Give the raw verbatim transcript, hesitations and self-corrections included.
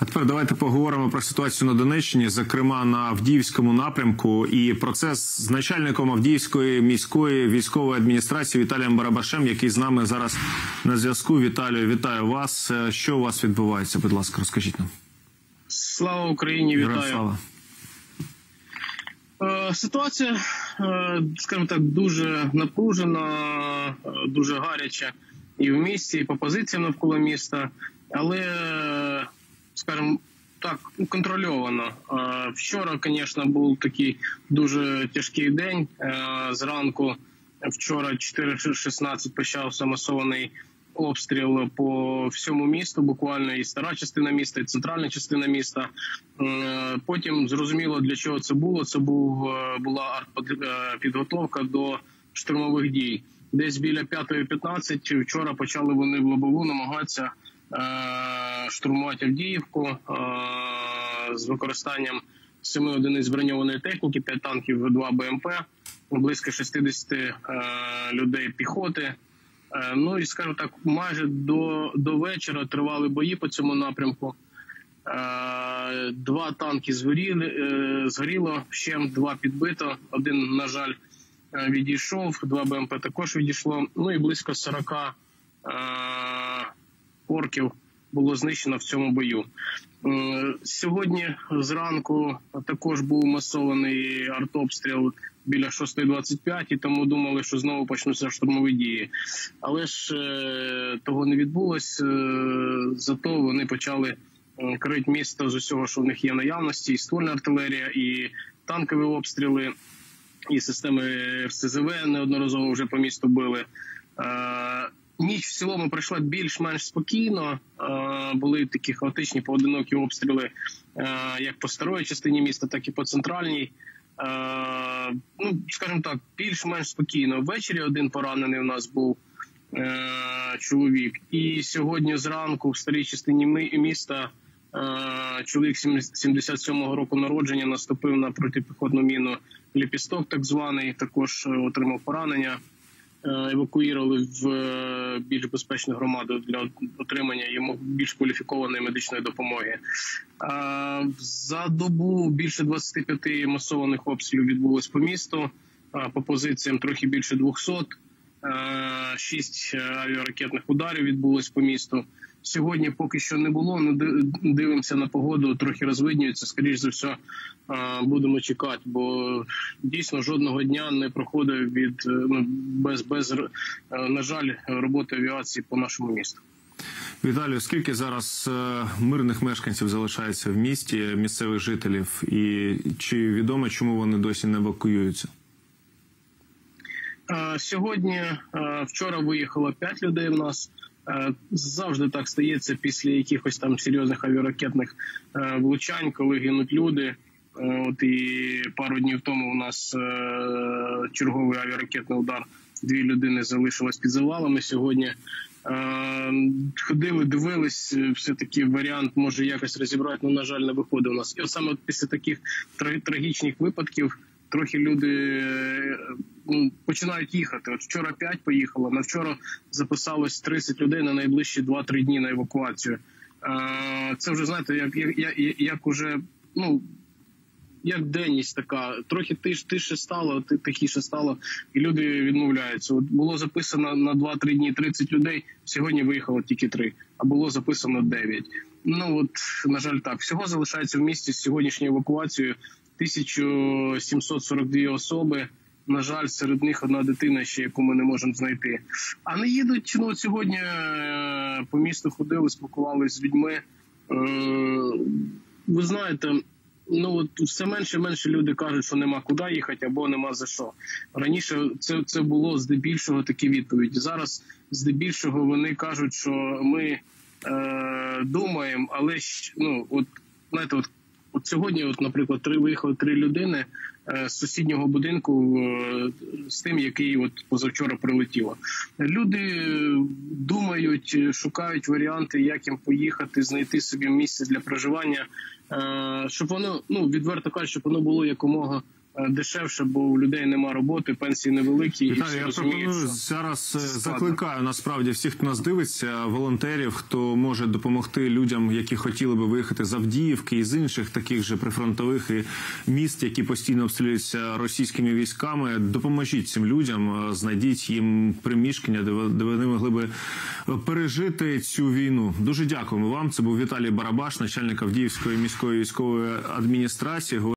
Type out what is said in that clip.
А тепер давайте поговоримо про ситуацію на Донеччині, зокрема на Авдіївському напрямку, і процес з начальником Авдіївської міської військової адміністрації Віталієм Барабашем, який з нами зараз на зв'язку. Віталію, вітаю вас. Що у вас відбувається? Будь ласка, розкажіть нам. Слава Україні, вітаю. Слава. Ситуація, скажімо так, дуже напружена, дуже гаряча і в місті, і по позиціям навколо міста, але, скажімо так, контрольовано. Вчора, звісно, був такий дуже тяжкий день. Зранку вчора чотири шістнадцять почався масований обстріл по всьому місту, буквально і стара частина міста, і центральна частина міста. Потім зрозуміло, для чого це було. Це був, була артпідготовка до штурмових дій. Десь біля п'ятої п'ятнадцять вчора почали вони в лобову намагатися штурмувати Авдіївку з використанням семи одиниць броньованої техніки, п'ять танків, два БМП, близько шістдесят людей піхоти. Ну і, скажімо так, майже до, до вечора тривали бої по цьому напрямку. Два танки згоріли, згоріло, ще два підбито, один, на жаль, відійшов, два БМП також відійшло. Ну і близько сорок орків було знищено в цьому бою. Сьогодні зранку також був масований артобстріл біля шостої двадцять п'ять, і тому думали, що знову почнуться штурмові дії. Але ж е, того не відбулося, е, зато вони почали крити місто з усього, що в них є наявності, і ствольна артилерія, і танкові обстріли, і системи ер ес зе ве неодноразово вже по місту били. Е, Ніч в цілому пройшла більш-менш спокійно, були такі хаотичні поодинокі обстріли як по старої частині міста, так і по центральній. Ну, скажімо так, більш-менш спокійно. Ввечері один поранений у нас був чоловік. І сьогодні зранку в старій частині міста чоловік сімдесят сьомого року народження наступив на протипіхотну міну «Ліпісток», так званий, також отримав поранення. Евакуювали в більш безпечну громаду для отримання йому більш кваліфікованої медичної допомоги. За добу більше двадцяти п'яти масованих обстрілів відбулось по місту, по позиціям трохи більше двохсот, шість авіаракетних ударів відбулось по місту. Сьогодні поки що не було, не дивимося на погоду, трохи розвиднюється, скоріш за все будемо чекати, бо дійсно жодного дня не проходить від, ну, без, без, на жаль, роботи авіації по нашому місту. Віталію, скільки зараз мирних мешканців залишається в місті, місцевих жителів, і чи відомо, чому вони досі не евакуюються? Сьогодні, вчора виїхало п'ять людей в нас. Завжди так стається після якихось там серйозних авіаракетних влучань, коли гинуть люди. От і пару днів тому у нас черговий авіаракетний удар, дві людини залишились під завалами. Сьогодні ходили, дивились, все-таки варіант може якось розібрати, але, на жаль, не виходить у нас. І от саме після таких трагічних випадків трохи люди ну, починають їхати. От вчора п'ять поїхало, на вчора записалось тридцять людей на найближчі два-три дні на евакуацію. Це вже, знаєте, як, як, як уже, ну, як денність така. Трохи тиш, тише стало, тихіше стало, і люди відмовляються. От було записано на два-три дні тридцять людей, сьогодні виїхало тільки три, а було записано дев'ять. Ну, от, на жаль, так. Всього залишається в місті з сьогоднішньою евакуацією тисяча сімсот сорок дві особи. На жаль, серед них одна дитина ще, яку ми не можемо знайти. А не їдуть, ну, от сьогодні по місту ходили, спілкувалися з людьми. Ви знаєте, ну, от все менше і менше люди кажуть, що нема куди їхати або нема за що. Раніше це, це було здебільшого такі відповіді. Зараз здебільшого вони кажуть, що ми е, думаємо, але, ну, от, знаєте, от, От сьогодні, от, наприклад, три виїхали три людини е, з сусіднього будинку е, з тим, який от позавчора прилетіло. Люди думають, шукають варіанти, як їм поїхати, знайти собі місце для проживання, е, щоб воно, ну, відверто кажуть, щоб воно було якомога дешевше, бо у людей нема роботи, пенсії невеликі. Віталій, я пропоную зараз, закликаю насправді всіх, хто нас дивиться, волонтерів, хто може допомогти людям, які хотіли би виїхати з Авдіївки і з інших таких же прифронтових і міст, які постійно обстрілюються російськими військами. Допоможіть цим людям, знайдіть їм приміщення, де вони могли би пережити цю війну. Дуже дякуємо вам. Це був Віталій Барабаш, начальник Авдіївської міської військової адміністрації.